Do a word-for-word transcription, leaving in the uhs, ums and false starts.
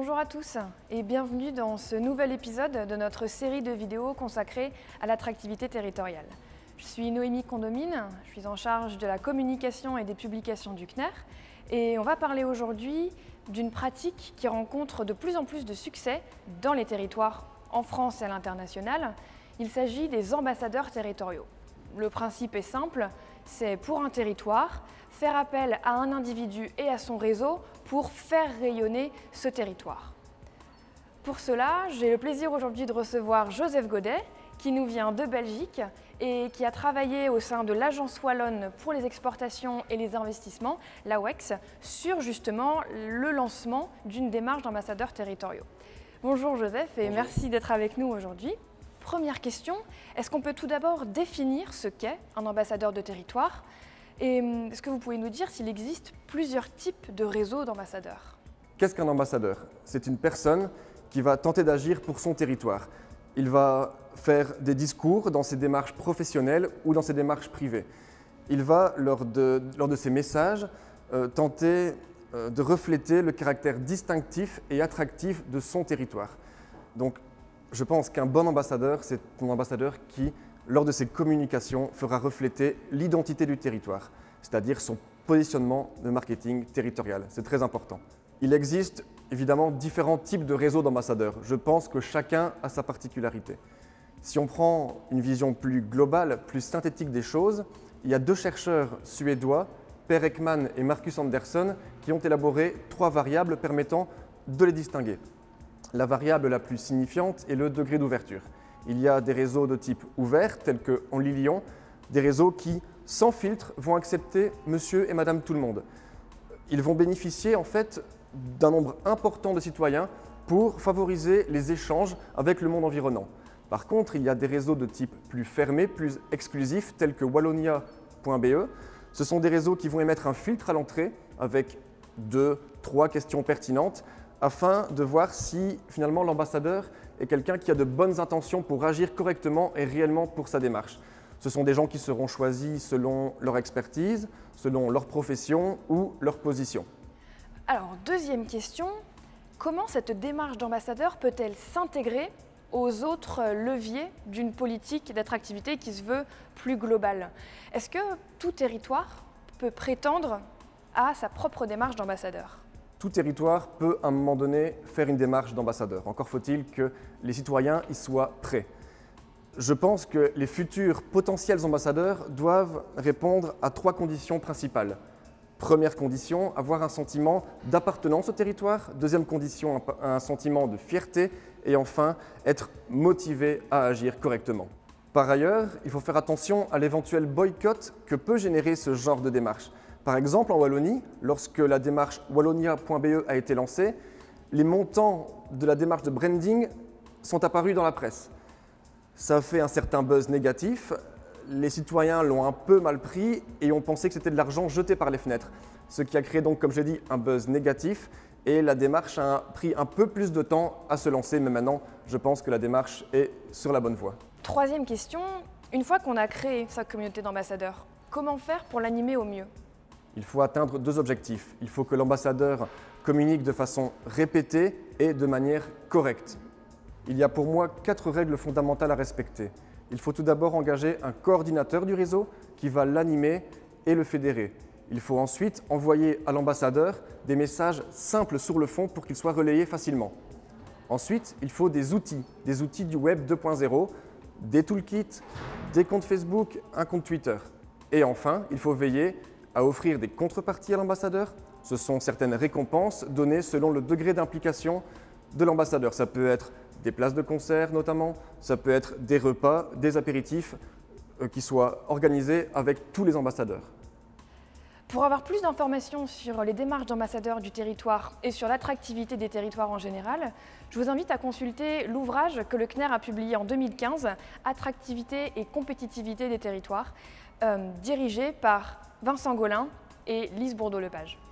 Bonjour à tous et bienvenue dans ce nouvel épisode de notre série de vidéos consacrée à l'attractivité territoriale. Je suis Noémie Condomine, je suis en charge de la communication et des publications du C N E R et on va parler aujourd'hui d'une pratique qui rencontre de plus en plus de succès dans les territoires en France et à l'international. Il s'agit des ambassadeurs territoriaux. Le principe est simple, c'est pour un territoire, faire appel à un individu et à son réseau pour faire rayonner ce territoire. Pour cela, j'ai le plaisir aujourd'hui de recevoir Joseph Godet, qui nous vient de Belgique et qui a travaillé au sein de l'Agence Wallonne pour les exportations et les investissements, l'A W E X, sur justement le lancement d'une démarche d'ambassadeurs territoriaux. Bonjour Joseph et Bonjour. Merci d'être avec nous aujourd'hui. Première question, est-ce qu'on peut tout d'abord définir ce qu'est un ambassadeur de territoire? Et est-ce que vous pouvez nous dire s'il existe plusieurs types de réseaux d'ambassadeurs? Qu'est-ce qu'un ambassadeur? C'est une personne qui va tenter d'agir pour son territoire. Il va faire des discours dans ses démarches professionnelles ou dans ses démarches privées. Il va, lors de, lors de ses messages, euh, tenter euh, de refléter le caractère distinctif et attractif de son territoire. Donc, je pense qu'un bon ambassadeur, c'est un ambassadeur qui, lors de ses communications, fera refléter l'identité du territoire, c'est-à-dire son positionnement de marketing territorial. C'est très important. Il existe évidemment différents types de réseaux d'ambassadeurs. Je pense que chacun a sa particularité. Si on prend une vision plus globale, plus synthétique des choses, il y a deux chercheurs suédois, Per Ekman et Marcus Andersson, qui ont élaboré trois variables permettant de les distinguer. La variable la plus signifiante est le degré d'ouverture. Il y a des réseaux de type ouvert, tels que Only Lyon, des réseaux qui, sans filtre, vont accepter monsieur et madame tout le monde. Ils vont bénéficier en fait d'un nombre important de citoyens pour favoriser les échanges avec le monde environnant. Par contre, il y a des réseaux de type plus fermé, plus exclusif, tels que Wallonia point B E. Ce sont des réseaux qui vont émettre un filtre à l'entrée avec deux, trois questions pertinentes, afin de voir si finalement l'ambassadeur est quelqu'un qui a de bonnes intentions pour agir correctement et réellement pour sa démarche. Ce sont des gens qui seront choisis selon leur expertise, selon leur profession ou leur position. Alors, deuxième question, comment cette démarche d'ambassadeur peut-elle s'intégrer aux autres leviers d'une politique d'attractivité qui se veut plus globale? Est-ce que tout territoire peut prétendre à sa propre démarche d'ambassadeur? Tout territoire peut à un moment donné faire une démarche d'ambassadeur. Encore faut-il que les citoyens y soient prêts. Je pense que les futurs potentiels ambassadeurs doivent répondre à trois conditions principales. Première condition, avoir un sentiment d'appartenance au territoire. Deuxième condition, un sentiment de fierté. Et enfin, être motivé à agir correctement. Par ailleurs, il faut faire attention à l'éventuel boycott que peut générer ce genre de démarche. Par exemple, en Wallonie, lorsque la démarche Wallonia point B E a été lancée, les montants de la démarche de branding sont apparus dans la presse. Ça a fait un certain buzz négatif, les citoyens l'ont un peu mal pris et ont pensé que c'était de l'argent jeté par les fenêtres. Ce qui a créé donc, comme j'ai dit, un buzz négatif et la démarche a pris un peu plus de temps à se lancer, mais maintenant, je pense que la démarche est sur la bonne voie. Troisième question, une fois qu'on a créé sa communauté d'ambassadeurs, comment faire pour l'animer au mieux? Il faut atteindre deux objectifs. Il faut que l'ambassadeur communique de façon répétée et de manière correcte. Il y a pour moi quatre règles fondamentales à respecter. Il faut tout d'abord engager un coordinateur du réseau qui va l'animer et le fédérer. Il faut ensuite envoyer à l'ambassadeur des messages simples sur le fond pour qu'ils soient relayés facilement. Ensuite, il faut des outils, des outils du web deux point zéro, des toolkits, des comptes Facebook, un compte Twitter. Et enfin, il faut veiller à offrir des contreparties à l'ambassadeur. Ce sont certaines récompenses données selon le degré d'implication de l'ambassadeur. Ça peut être des places de concert notamment, ça peut être des repas, des apéritifs euh, qui soient organisés avec tous les ambassadeurs. Pour avoir plus d'informations sur les démarches d'ambassadeurs du territoire et sur l'attractivité des territoires en général, je vous invite à consulter l'ouvrage que le C N E R a publié en deux mille quinze, Attractivité et compétitivité des territoires, euh, dirigé par Vincent Gaulin et Lise Bourdeau-Lepage.